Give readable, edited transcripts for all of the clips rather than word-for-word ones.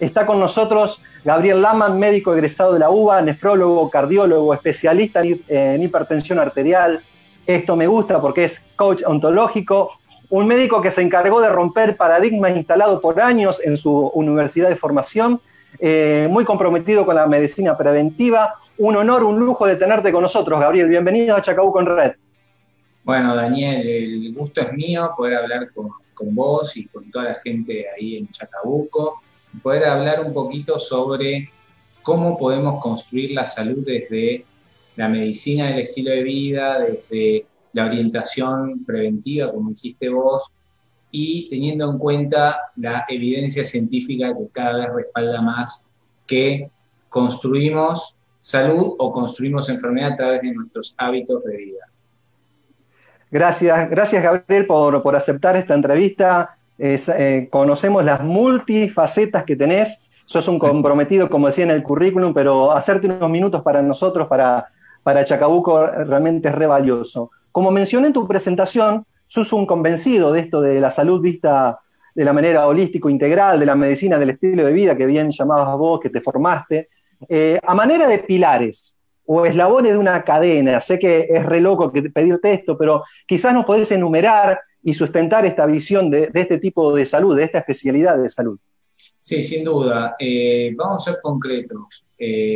Está con nosotros Gabriel Laman, médico egresado de la UBA, nefrólogo, cardiólogo, especialista en hipertensión arterial. Esto me gusta porque es coach ontológico, un médico que se encargó de romper paradigmas instalados por años en su universidad de formación, muy comprometido con la medicina preventiva. Un honor, un lujo de tenerte con nosotros, Gabriel. Bienvenido a Chacabuco en Red. Bueno, Daniel, el gusto es mío poder hablar con vos y con toda la gente ahí en Chacabuco, poder hablar un poquito sobre cómo podemos construir la salud desde la medicina del estilo de vida, desde la orientación preventiva, como dijiste vos, y teniendo en cuenta la evidencia científica que cada vez respalda más que construimos salud o construimos enfermedad a través de nuestros hábitos de vida. Gracias Gabriel por aceptar esta entrevista. Conocemos las multifacetas que tenés, sos un comprometido, como decía en el currículum, pero hacerte unos minutos para nosotros, para Chacabuco, realmente es re valioso. Como mencioné en tu presentación, sos un convencido de esto de la salud vista de la manera holístico, integral, de la medicina del estilo de vida, que bien llamabas vos, que te formaste, a manera de pilares o eslabones de una cadena. Sé que es re loco pedirte esto, pero quizás nos podés enumerar y sustentar esta visión de este tipo de salud, de esta especialidad de salud. Sí, sin duda. Vamos a ser concretos.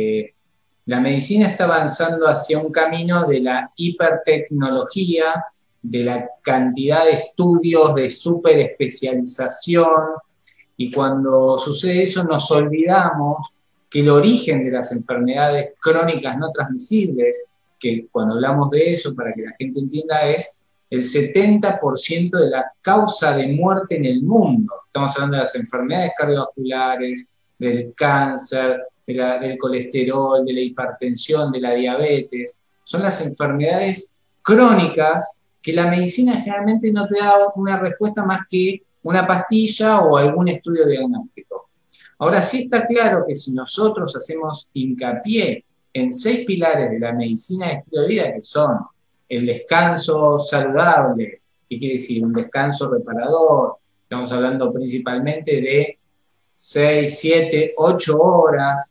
La medicina está avanzando hacia un camino de la hipertecnología, de la cantidad de estudios, de superespecialización, y cuando sucede eso nos olvidamos que el origen de las enfermedades crónicas no transmisibles, que cuando hablamos de eso, para que la gente entienda, es el 70% de la causa de muerte en el mundo. Estamos hablando de las enfermedades cardiovasculares, del cáncer, del colesterol, de la hipertensión, de la diabetes. Son las enfermedades crónicas que la medicina generalmente no te da una respuesta más que una pastilla o algún estudio diagnóstico. Ahora sí está claro que si nosotros hacemos hincapié en 6 pilares de la medicina de estilo de vida, que son el descanso saludable, ¿qué quiere decir? Un descanso reparador. Estamos hablando principalmente de 6, 7, 8 horas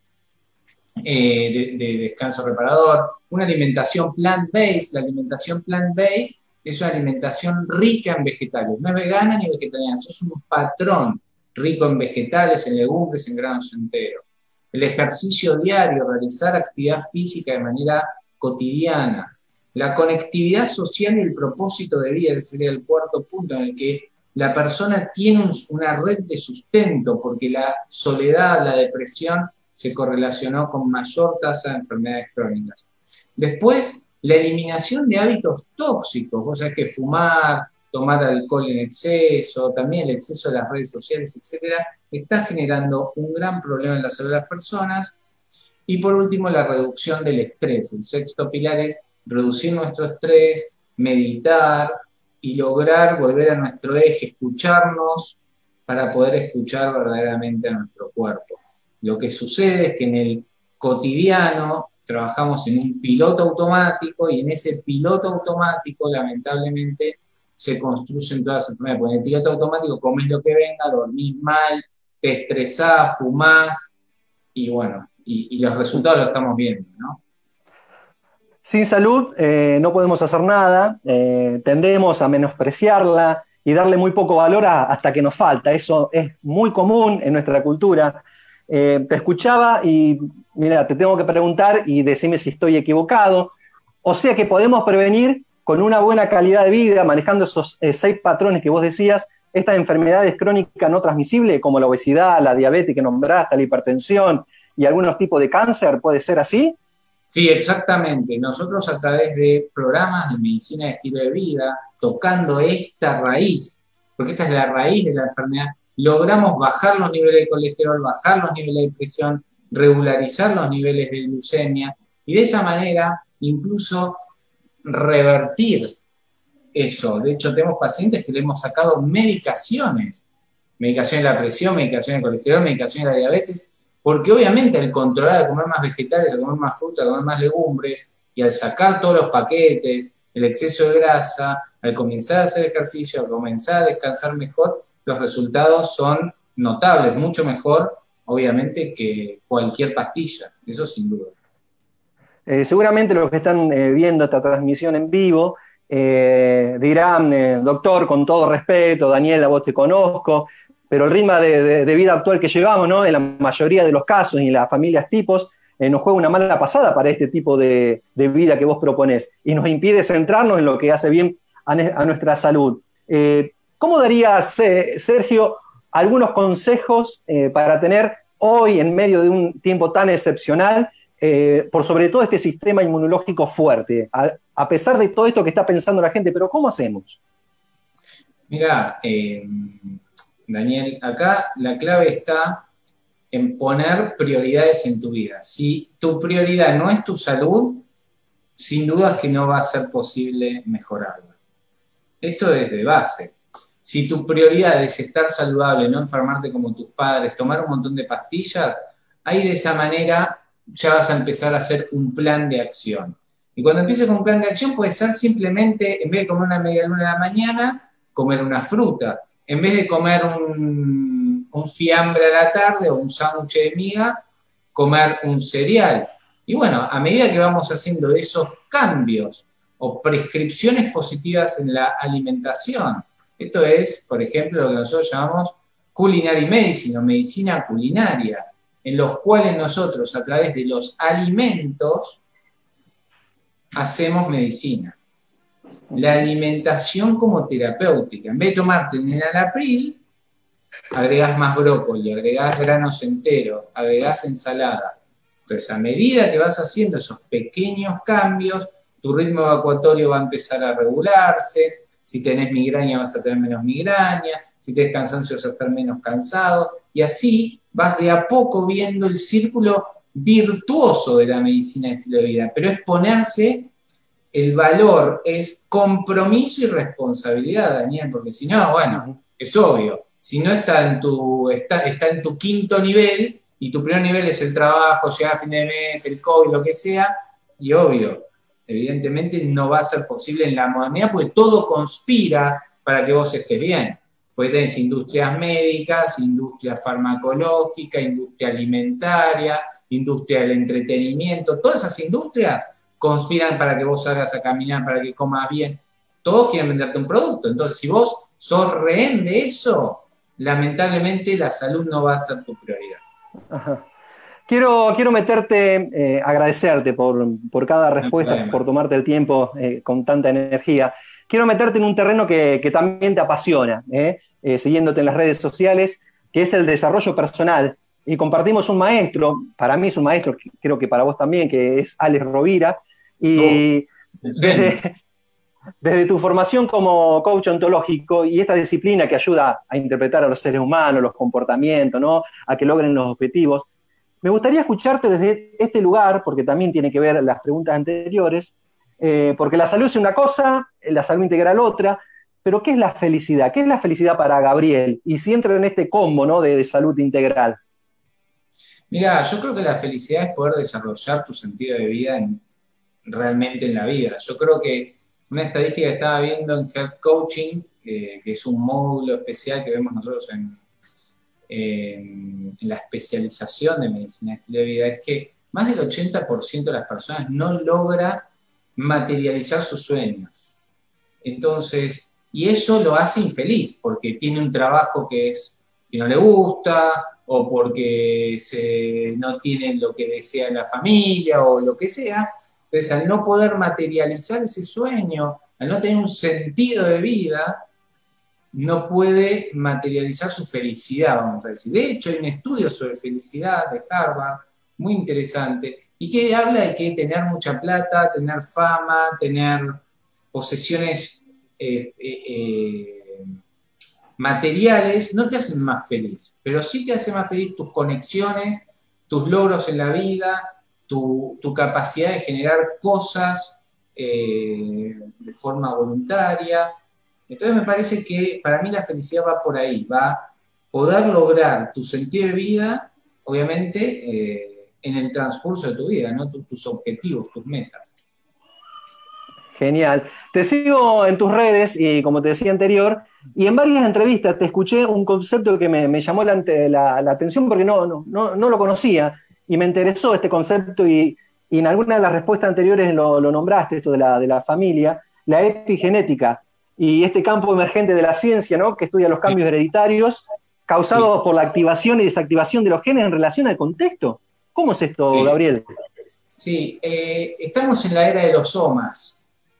de descanso reparador. Una alimentación plant-based. La alimentación plant-based es una alimentación rica en vegetales. No es vegana ni vegetariana, es un patrón rico en vegetales, en legumbres, en granos enteros. El ejercicio diario, realizar actividad física de manera cotidiana. La conectividad social y el propósito de vida, ese sería el cuarto punto, en el que la persona tiene una red de sustento, porque la soledad, la depresión, se correlacionó con mayor tasa de enfermedades crónicas. Después, la eliminación de hábitos tóxicos, o sea, que fumar, tomar alcohol en exceso, también el exceso de las redes sociales, etcétera, está generando un gran problema en la salud de las personas. Y por último, la reducción del estrés. El sexto pilar es reducir nuestro estrés, meditar y lograr volver a nuestro eje, escucharnos para poder escuchar verdaderamente a nuestro cuerpo. Lo que sucede es que en el cotidiano trabajamos en un piloto automático y en ese piloto automático, lamentablemente, se construyen todas las enfermedades. Porque en el piloto automático comes lo que venga, dormís mal, te estresás, fumás, y bueno, y los resultados los estamos viendo, ¿no? Sin salud no podemos hacer nada, tendemos a menospreciarla y darle muy poco valor hasta que nos falta. Eso es muy común en nuestra cultura. Te escuchaba y mira, te tengo que preguntar y decime si estoy equivocado. O sea que podemos prevenir con una buena calidad de vida, manejando esos 6 patrones que vos decías, estas enfermedades crónicas no transmisibles como la obesidad, la diabetes que nombraste, la hipertensión y algunos tipos de cáncer. ¿Puede ser así? Sí, exactamente. Nosotros a través de programas de medicina de estilo de vida, tocando esta raíz, porque esta es la raíz de la enfermedad, logramos bajar los niveles de colesterol, bajar los niveles de presión, regularizar los niveles de glucemia y de esa manera incluso revertir eso. De hecho, tenemos pacientes que le hemos sacado medicaciones de la presión, medicaciones de colesterol, medicaciones de la diabetes, porque obviamente al controlar, al comer más vegetales, al comer más fruta, al comer más legumbres, y al sacar todos los paquetes, el exceso de grasa, al comenzar a hacer ejercicio, al comenzar a descansar mejor, los resultados son notables, mucho mejor obviamente, que cualquier pastilla, eso sin duda. Seguramente los que están viendo esta transmisión en vivo dirán, doctor, con todo respeto, Daniel, a vos te conozco, pero el ritmo de vida actual que llevamos, ¿no? En la mayoría de los casos y en las familias tipos, nos juega una mala pasada para este tipo de vida que vos proponés y nos impide centrarnos en lo que hace bien a nuestra salud. ¿Cómo darías, Sergio, algunos consejos para tener hoy, en medio de un tiempo tan excepcional, por sobre todo este sistema inmunológico fuerte, a pesar de todo esto que está pensando la gente, pero ¿cómo hacemos? Mirá, Daniel, acá la clave está en poner prioridades en tu vida. Si tu prioridad no es tu salud, sin dudas que no va a ser posible mejorarla. Esto es de base. Si tu prioridad es estar saludable, no enfermarte como tus padres, tomar un montón de pastillas, ahí de esa manera ya vas a empezar a hacer un plan de acción. Y cuando empieces con un plan de acción puede ser simplemente, en vez de comer una media luna a la mañana, comer una fruta. En vez de comer un fiambre a la tarde o un sándwich de miga, comer un cereal. Y bueno, a medida que vamos haciendo esos cambios o prescripciones positivas en la alimentación, esto es, por ejemplo, lo que nosotros llamamos culinary medicine o medicina culinaria, en los cuales nosotros, a través de los alimentos, hacemos medicina. La alimentación como terapéutica. En vez de tomarte un enalapril, agregás más brócoli, agregás granos enteros, agregás ensalada. Entonces, a medida que vas haciendo esos pequeños cambios, tu ritmo evacuatorio va a empezar a regularse. Si tenés migraña, vas a tener menos migraña. Si tenés cansancio, vas a estar menos cansado. Y así vas de a poco viendo el círculo virtuoso de la medicina de estilo de vida. Pero es ponerse el valor, es compromiso y responsabilidad, Daniel, porque si no, bueno, es obvio. Si no está en tu quinto nivel, y tu primer nivel es el trabajo, llegar a fin de mes, el COVID, lo que sea, y obvio, evidentemente no va a ser posible en la modernidad, porque todo conspira para que vos estés bien. Porque tenés industrias médicas, industria farmacológica, industria alimentaria, industria del entretenimiento, todas esas industrias conspiran para que vos salgas a caminar, para que comas bien. Todos quieren venderte un producto. Entonces, si vos sos rehén de eso, lamentablemente la salud no va a ser tu prioridad. Ajá. Quiero meterte, agradecerte por cada respuesta, por tomarte el tiempo con tanta energía. Quiero meterte en un terreno que también te apasiona, siguiéndote en las redes sociales, que es el desarrollo personal. Y compartimos un maestro, para mí es un maestro, creo que para vos también, que es Alex Rovira. Y desde tu formación como coach ontológico y esta disciplina que ayuda a interpretar a los seres humanos, los comportamientos, ¿no? A que logren los objetivos, me gustaría escucharte desde este lugar, porque también tiene que ver las preguntas anteriores, porque la salud es una cosa, la salud integral otra, pero ¿qué es la felicidad? ¿Qué es la felicidad para Gabriel? Y si entra en este combo, ¿no? de salud integral. Mira, yo creo que la felicidad es poder desarrollar tu sentido de vida realmente en la vida. Yo creo que una estadística que estaba viendo en Health Coaching, que es un módulo especial que vemos nosotros en la especialización de medicina de estilo de vida, es que más del 80% de las personas no logra materializar sus sueños. Entonces, y eso lo hace infeliz, porque tiene un trabajo que no le gusta, o porque no tiene lo que desea la familia, o lo que sea. Entonces, al no poder materializar ese sueño, al no tener un sentido de vida, no puede materializar su felicidad, vamos a decir. De hecho, hay un estudio sobre felicidad de Harvard, muy interesante, y que habla de que tener mucha plata, tener fama, tener posesiones materiales, no te hacen más feliz, pero sí te hacen más feliz tus conexiones, tus logros en la vida, tu capacidad de generar cosas de forma voluntaria. Entonces me parece que para mí la felicidad va por ahí, va a poder lograr tu sentido de vida, obviamente, en el transcurso de tu vida, ¿no? Tus objetivos, tus metas. Genial. Te sigo en tus redes y como te decía anterior, y en varias entrevistas te escuché un concepto que me llamó la atención porque no lo conocía y me interesó este concepto y en alguna de las respuestas anteriores lo nombraste, esto de la familia, la epigenética y este campo emergente de la ciencia, ¿no? Que estudia los cambios hereditarios Sí, causados por la activación y desactivación de los genes en relación al contexto. ¿Cómo es esto, sí, Gabriel? sí. Estamos en la era de los somas.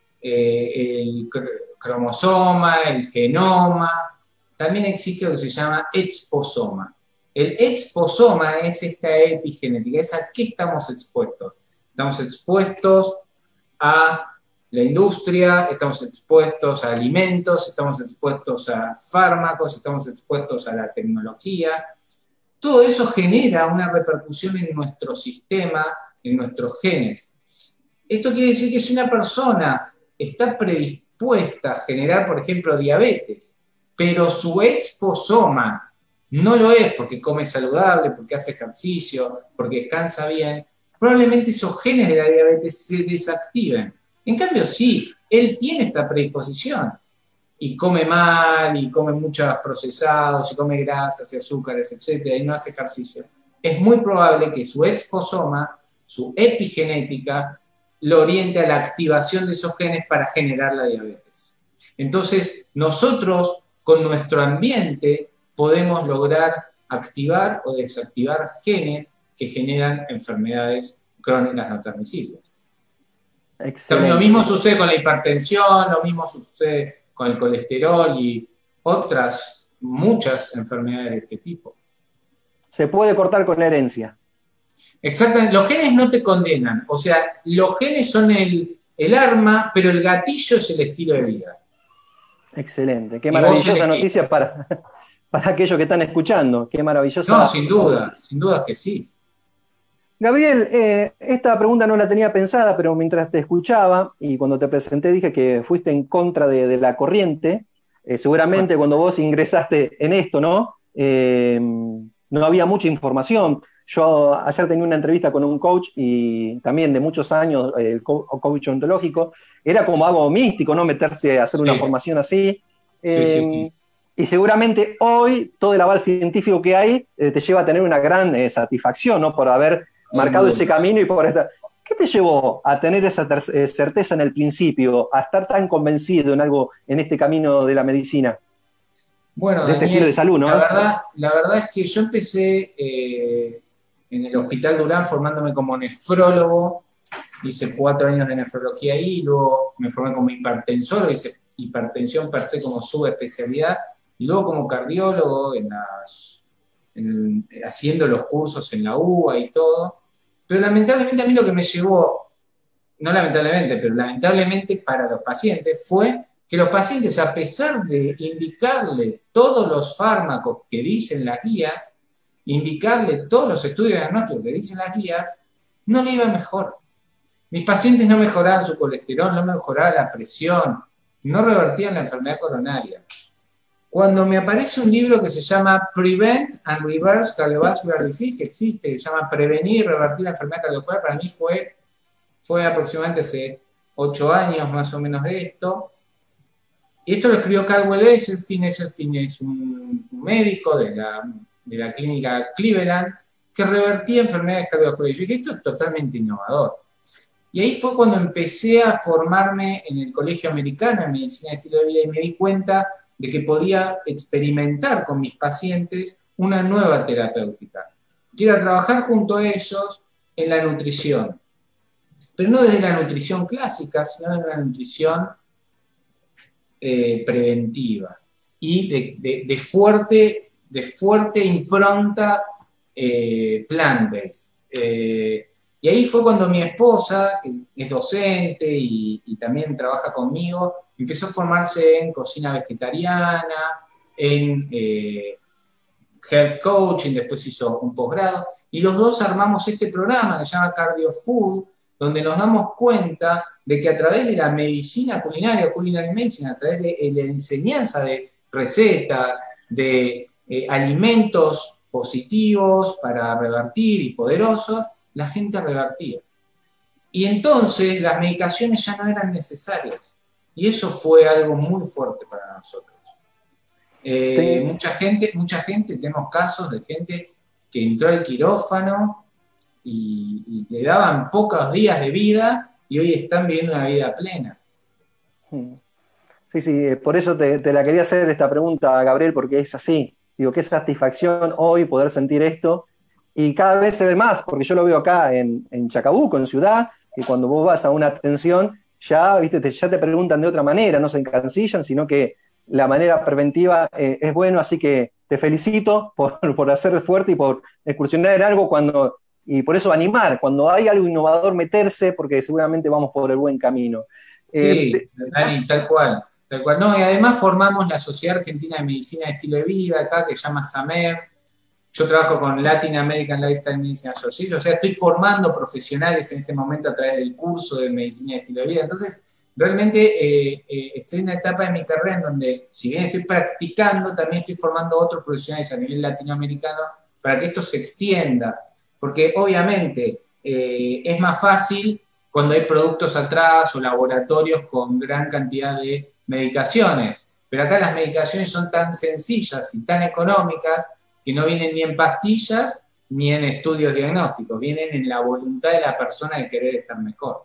El cromosoma, el genoma, también existe lo que se llama exposoma. El exposoma es esta epigenética, es a qué estamos expuestos. Estamos expuestos a la industria, estamos expuestos a alimentos, estamos expuestos a fármacos, estamos expuestos a la tecnología. Todo eso genera una repercusión en nuestro sistema, en nuestros genes. Esto quiere decir que si una persona está predispuesta a generar, por ejemplo, diabetes, pero su exposoma no lo es porque come saludable, porque hace ejercicio, porque descansa bien, probablemente esos genes de la diabetes se desactiven. En cambio, sí, él tiene esta predisposición y come mal, y come muchos procesados, y come grasas y azúcares, etcétera, y no hace ejercicio, es muy probable que su exposoma, su epigenética, lo oriente a la activación de esos genes para generar la diabetes. Entonces, nosotros con nuestro ambiente podemos lograr activar o desactivar genes que generan enfermedades crónicas no transmisibles. Lo mismo Excelente. sucede con la hipertensión, lo mismo sucede con el colesterol y otras muchas enfermedades de este tipo. Se puede cortar con la herencia. Exactamente, los genes no te condenan, o sea, los genes son el arma, pero el gatillo es el estilo de vida. Excelente. Qué Y vos maravillosa elegís. noticia para aquellos que están escuchando. Qué No, maravillosa. sin duda que sí. Gabriel, esta pregunta no la tenía pensada, pero mientras te escuchaba y cuando te presenté dije que fuiste en contra de la corriente. Bueno, Seguramente cuando vos ingresaste en esto, ¿no? No había mucha información. Yo ayer tenía una entrevista con un coach y también de muchos años, coach ontológico. Era como algo místico, ¿no? Meterse a hacer una sí, formación así. sí, sí, Eh, sí. y seguramente hoy todo el aval científico que hay te lleva a tener una gran satisfacción, ¿no? Por haber Sin marcado ese duda. camino y por esta... ¿Qué te llevó a tener esa certeza en el principio, a estar tan convencido en algo, en este camino de la medicina, Bueno, de este estilo de Daniel, salud, ¿no? la verdad es que yo empecé en el Hospital Durán formándome como nefrólogo, hice 4 años de nefrología ahí, luego me formé como hipertensólogo, hice hipertensión per se como subespecialidad, y luego como cardiólogo haciendo los cursos en la UBA y todo. Pero lamentablemente a mí lo que me llevó, no lamentablemente, pero lamentablemente para los pacientes, fue que los pacientes, a pesar de indicarle todos los fármacos que dicen las guías, indicarle todos los estudios diagnósticos que dicen las guías, no le iba mejor. Mis pacientes no mejoraban su colesterol, no mejoraban la presión, no revertían la enfermedad coronaria. Cuando me aparece un libro que se llama Prevent and Reverse Cardiovascular Disease, que existe, que se llama Prevenir y Revertir la Enfermedad Cardiovascular, para mí fue aproximadamente hace 8 años más o menos de esto. Y esto lo escribió Caldwell Esselstyn. Esselstyn es un médico de la clínica Cleveland que revertía enfermedades cardiovasculares. Y yo dije, esto es totalmente innovador. Y ahí fue cuando empecé a formarme en el Colegio Americano en Medicina de Estilo de Vida y me di cuenta de que podía experimentar con mis pacientes una nueva terapéutica. Quiero trabajar junto a ellos en la nutrición, pero no desde la nutrición clásica, sino desde la nutrición preventiva y de fuerte impronta plant-based. Y ahí fue cuando mi esposa, que es docente y también trabaja conmigo, empezó a formarse en cocina vegetariana, en health coaching, después hizo un posgrado, y los dos armamos este programa que se llama Cardio Food, donde nos damos cuenta de que a través de la medicina culinaria, culinary medicine, a través de la enseñanza de recetas, de alimentos positivos para revertir y poderosos, la gente revertía. Y entonces las medicaciones ya no eran necesarias. Y eso fue algo muy fuerte para nosotros. Mucha gente, tenemos casos de gente que entró al quirófano y le daban pocos días de vida y hoy están viviendo una vida plena. Sí, sí, por eso te la quería hacer esta pregunta, Gabriel, porque es así. Digo, qué satisfacción hoy poder sentir esto. Y cada vez se ve más, porque yo lo veo acá en Chacabuco, en Ciudad, que cuando vos vas a una atención, ya, ¿viste? Ya te preguntan de otra manera, no se encancillan, sino que la manera preventiva es bueno, así que te felicito por hacer fuerte y por excursionar en algo y por eso animar, cuando hay algo innovador, meterse, porque seguramente vamos por el buen camino. Sí, Dani, tal cual. Tal cual. No, y además formamos la Sociedad Argentina de Medicina de Estilo de Vida, acá, que se llama SAMER. Yo trabajo con Latin American Lifestyle Medicine Association, o sea, estoy formando profesionales en este momento a través del curso de Medicina de Estilo de Vida. Entonces, realmente estoy en una etapa de mi carrera en donde, si bien estoy practicando, también estoy formando otros profesionales a nivel latinoamericano para que esto se extienda. Porque obviamente es más fácil cuando hay productos atrás o laboratorios con gran cantidad de medicaciones. Pero acá las medicaciones son tan sencillas y tan económicas que no vienen ni en pastillas ni en estudios diagnósticos, vienen en la voluntad de la persona de querer estar mejor.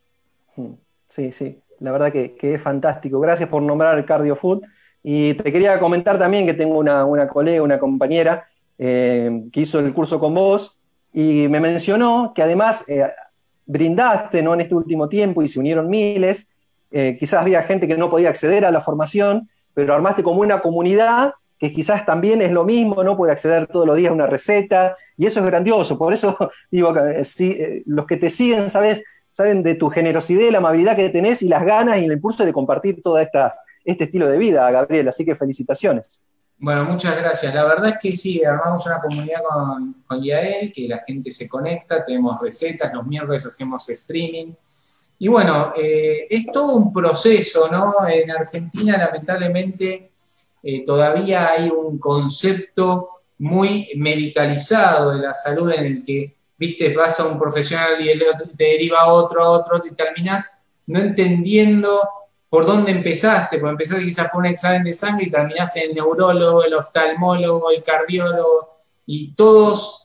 Sí, sí, la verdad que es fantástico. Gracias por nombrar el Cardio Food. Y te quería comentar también que tengo una colega, una compañera que hizo el curso con vos y me mencionó que además brindaste, ¿no?, en este último tiempo y se unieron miles. Quizás había gente que no podía acceder a la formación, pero armaste como una comunidad que quizás también es lo mismo, ¿no? Puede acceder todos los días a una receta, y eso es grandioso. Por eso digo, los que te siguen, saben de tu generosidad y la amabilidad que tenés y las ganas y el impulso de compartir todo este estilo de vida, Gabriel. Así que felicitaciones. Bueno, muchas gracias. La verdad es que sí, armamos una comunidad con Yael, que la gente se conecta, tenemos recetas, los miércoles hacemos streaming. Y bueno, es todo un proceso, ¿no? En Argentina, lamentablemente, todavía hay un concepto muy medicalizado de la salud en el que, viste, vas a un profesional y el otro te deriva a otro, y terminás no entendiendo por dónde empezaste, porque empezaste quizás por un examen de sangre y terminás en el neurólogo, el oftalmólogo, el cardiólogo, y todos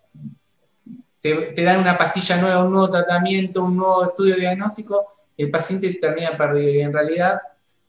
te dan una pastilla nueva, un nuevo tratamiento, un nuevo estudio diagnóstico, el paciente termina perdido. Y en realidad,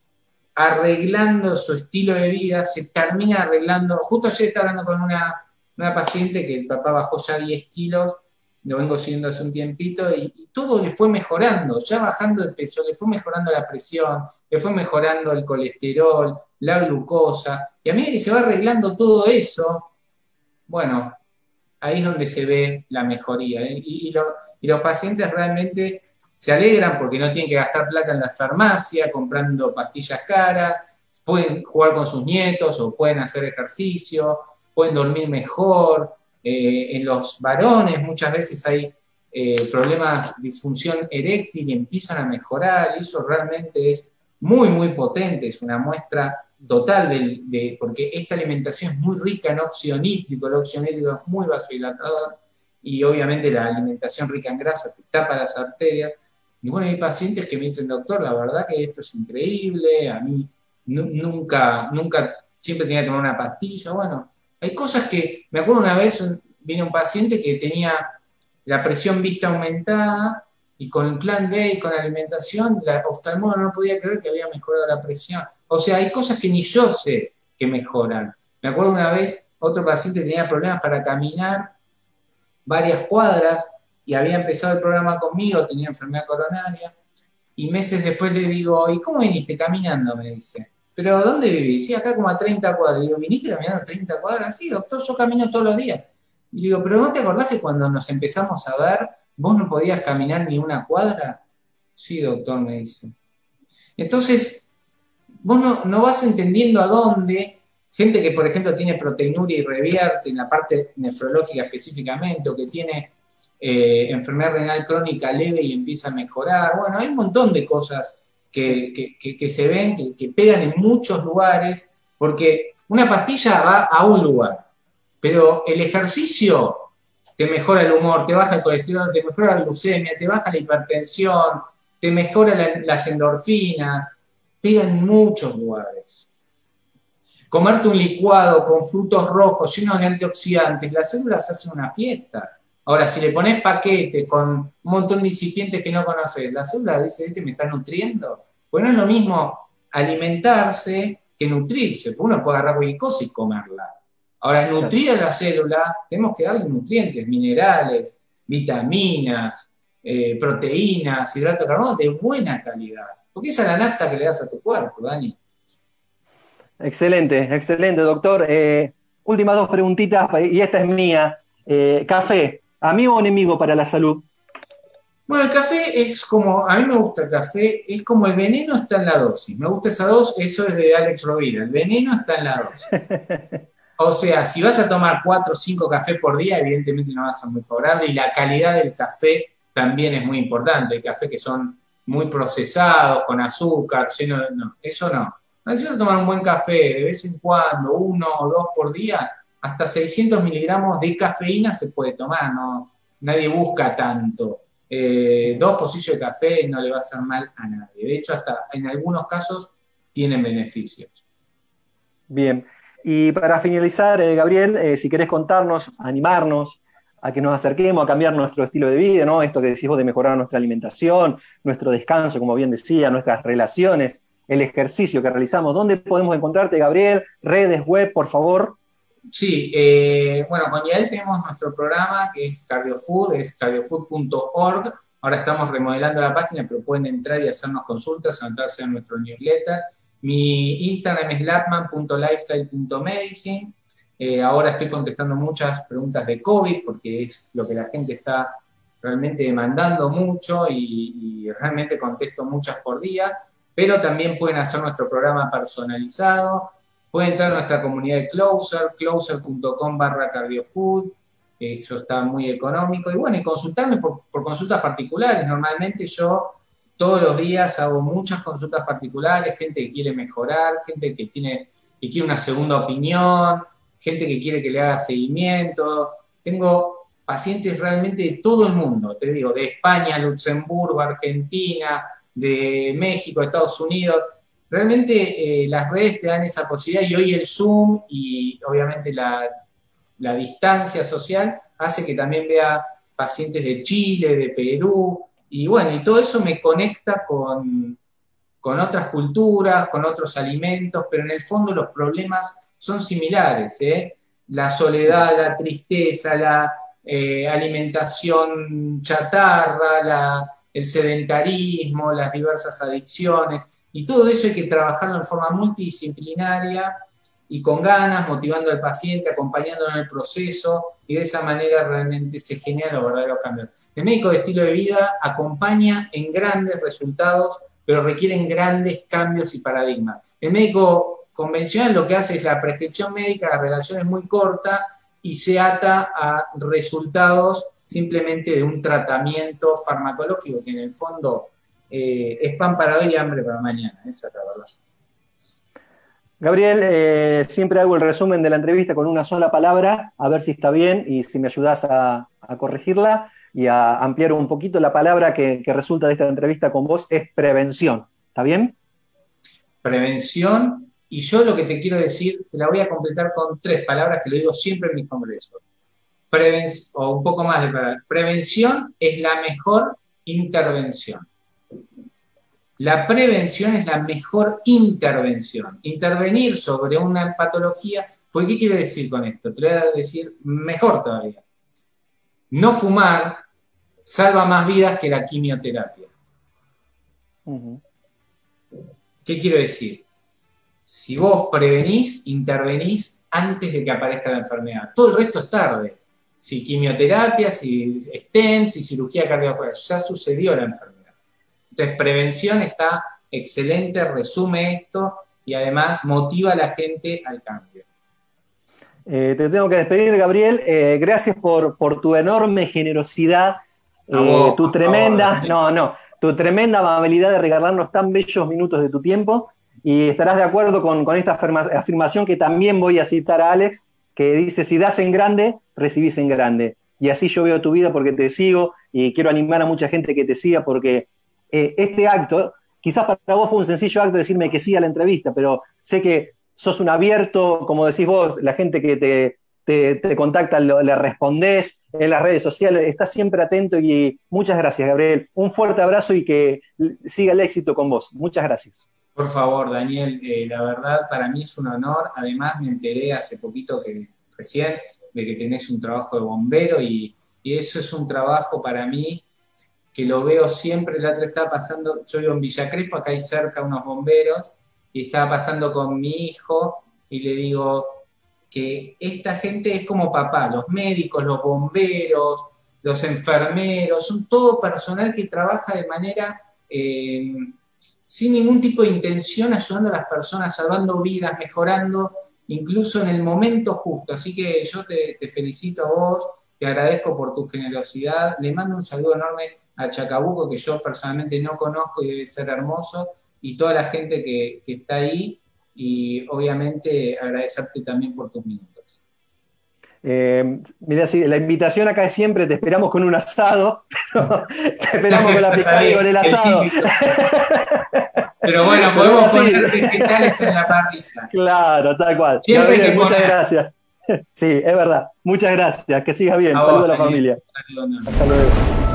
arreglando su estilo de vida, se termina arreglando. Justo ayer estaba hablando con una paciente que el papá bajó ya 10 kilos, lo vengo siguiendo hace un tiempito, y todo le fue mejorando, ya bajando de peso, le fue mejorando la presión, le fue mejorando el colesterol, la glucosa, y a medida que se va arreglando todo eso, bueno, ahí es donde se ve la mejoría, ¿eh? Y los pacientes realmente se alegran porque no tienen que gastar plata en la farmacia, comprando pastillas caras, pueden jugar con sus nietos o pueden hacer ejercicio, pueden dormir mejor. En los varones muchas veces hay problemas, disfunción eréctil y empiezan a mejorar, y eso realmente es muy, muy potente, es una muestra total porque esta alimentación es muy rica en óxido nítrico, el óxido nítrico es muy vasodilatador, y obviamente la alimentación rica en grasa te tapa las arterias. Y bueno, hay pacientes que me dicen, doctor, la verdad que esto es increíble, a mí nunca, siempre tenía que tomar una pastilla. Bueno, hay cosas que, me acuerdo una vez, vino un paciente que tenía la presión vista aumentada, y con el plan B y con la alimentación, la oftalmóloga no podía creer que había mejorado la presión. O sea, hay cosas que ni yo sé que mejoran. Me acuerdo una vez, otro paciente tenía problemas para caminar varias cuadras, y había empezado el programa conmigo, tenía enfermedad coronaria, y meses después le digo, ¿y cómo viniste caminando? Me dice. ¿Pero dónde vivís? Sí, acá como a 30 cuadras. Le digo, ¿viniste caminando a 30 cuadras? Sí, doctor, yo camino todos los días. Y le digo, ¿pero no te acordás que cuando nos empezamos a ver, vos no podías caminar ni una cuadra? Sí, doctor, me dice. Entonces, vos no vas entendiendo a dónde, gente que, por ejemplo, tiene proteinuria y revierte en la parte nefrológica específicamente, o que tiene enfermedad renal crónica leve y empieza a mejorar. Bueno, hay un montón de cosas que se ven, que pegan en muchos lugares, porque una pastilla va a un lugar, pero el ejercicio te mejora el humor, te baja el colesterol, te mejora la glucemia, te baja la hipertensión, te mejora las endorfinas, pega en muchos lugares. Comerte un licuado con frutos rojos llenos de antioxidantes, las células hacen una fiesta. Ahora, si le pones paquete con un montón de incipientes que no conoces, la célula dice, ¿este me está nutriendo? Pues no es lo mismo alimentarse que nutrirse, porque uno puede agarrar cualquier cosa y comerla. Ahora, nutrir a la célula, tenemos que darle nutrientes, minerales, vitaminas, proteínas, hidratos de carbono de buena calidad. Porque esa es la nafta que le das a tu cuerpo, Dani. Excelente, excelente, doctor. Últimas dos preguntitas, y esta es mía. Café, ¿amigo o enemigo para la salud? Bueno, el café es como, a mí me gusta el café, es como el veneno está en la dosis. Me gusta esa dosis, eso es de Alex Rovira, el veneno está en la dosis. O sea, si vas a tomar 4 o 5 cafés por día, evidentemente no va a ser muy favorable, y la calidad del café también es muy importante. Hay cafés que son muy procesados, con azúcar, lleno de... No, eso no. Necesitas tomar un buen café de vez en cuando, 1 o 2 por día, hasta 600 miligramos de cafeína se puede tomar, no, nadie busca tanto. 2 pocillos de café no le va a hacer mal a nadie. De hecho, hasta en algunos casos tienen beneficios. Bien. Y para finalizar, Gabriel, si querés contarnos, animarnos a que nos acerquemos a cambiar nuestro estilo de vida, ¿no? Esto que decís vos de mejorar nuestra alimentación, nuestro descanso, como bien decía, nuestras relaciones, el ejercicio que realizamos. ¿Dónde podemos encontrarte, Gabriel? Redes, web, por favor. Sí, bueno, con Yael tenemos nuestro programa que es CardioFood, es cardiofood.org. Ahora estamos remodelando la página, pero pueden entrar y hacernos consultas, anotarse en nuestro newsletter. Mi Instagram es lapman.lifestyle.medicine. Ahora estoy contestando muchas preguntas de COVID, porque es lo que la gente está realmente demandando mucho y realmente contesto muchas por día, pero también pueden hacer nuestro programa personalizado. Pueden entrar a nuestra comunidad de Closer, closer.com/cardiofood, eso está muy económico. Y bueno, y consultarme por consultas particulares. Normalmente yo todos los días hago muchas consultas particulares, gente que quiere mejorar, gente que quiere una segunda opinión, gente que quiere que le haga seguimiento. Tengo pacientes realmente de todo el mundo, te digo, de España, Luxemburgo, Argentina, de México, Estados Unidos. Realmente las redes te dan esa posibilidad y hoy el Zoom y obviamente la distancia social hace que también vea pacientes de Chile, de Perú, y bueno, y todo eso me conecta con otras culturas, con otros alimentos, pero en el fondo los problemas son similares, ¿eh? La soledad, la tristeza, la alimentación chatarra, el sedentarismo, las diversas adicciones, y todo eso hay que trabajarlo en forma multidisciplinaria y con ganas, motivando al paciente, acompañándolo en el proceso, y de esa manera realmente se generan los verdaderos cambios. El médico de estilo de vida acompaña en grandes resultados, pero requieren grandes cambios y paradigmas. El médico convencional lo que hace es la prescripción médica, la relación es muy corta y se ata a resultados simplemente de un tratamiento farmacológico que en el fondo es pan para hoy y hambre para mañana, esa es la verdad. Gabriel, siempre hago el resumen de la entrevista con una sola palabra, a ver si está bien y si me ayudás a corregirla y a ampliar un poquito. La palabra que resulta de esta entrevista con vos es prevención. ¿Está bien? Prevención, y yo lo que te quiero decir, te la voy a completar con 3 palabras que lo digo siempre en mis congresos. O un poco más de palabras. Prevención es la mejor intervención. La prevención es la mejor intervención. Intervenir sobre una patología, ¿por qué quiero decir con esto? Te voy a decir mejor todavía. No fumar salva más vidas que la quimioterapia. ¿Qué quiero decir? Si vos prevenís, intervenís antes de que aparezca la enfermedad. Todo el resto es tarde. Si quimioterapia, si stents, si cirugía cardiovascular, ya sucedió la enfermedad. Entonces, prevención está excelente, resume esto y además motiva a la gente al cambio. Te tengo que despedir, Gabriel. Gracias por tu enorme generosidad, tu tremenda amabilidad de regalarnos tan bellos minutos de tu tiempo. Y estarás de acuerdo con esta afirmación que también voy a citar a Alex, que dice: si das en grande, recibís en grande. y así yo veo tu vida porque te sigo y quiero animar a mucha gente que te siga porque este acto, quizás para vos fue un sencillo acto decirme que sí a la entrevista, pero sé que sos un abierto, como decís vos, la gente que te contacta, le respondés en las redes sociales, estás siempre atento y muchas gracias, Gabriel. Un fuerte abrazo y que siga el éxito con vos. Muchas gracias. Por favor, Daniel, la verdad para mí es un honor. Además me enteré hace poquito recién de que tenés un trabajo de bombero y eso es un trabajo para mí que lo veo siempre. La otra estaba pasando, yo vivo en Villa Crespo, acá hay cerca unos bomberos, y estaba pasando con mi hijo y le digo que esta gente es como papá, los médicos, los bomberos, los enfermeros, son todo personal que trabaja de manera sin ningún tipo de intención, ayudando a las personas, salvando vidas, mejorando, incluso en el momento justo. Así que yo te felicito a vos, te agradezco por tu generosidad, le mando un saludo enorme a Chacabuco, que yo personalmente no conozco y debe ser hermoso, y toda la gente que está ahí, y obviamente agradecerte también por tus minutos. Mira, sí, la invitación acá es siempre, te esperamos con un asado, te esperamos con la picada y con el asado. Pero bueno, podemos poner vegetales en la parrilla. Claro, tal cual. Siempre que muchas gracias. Sí, es verdad. Muchas gracias. Que sigas bien. Saludos a la familia. Hasta luego.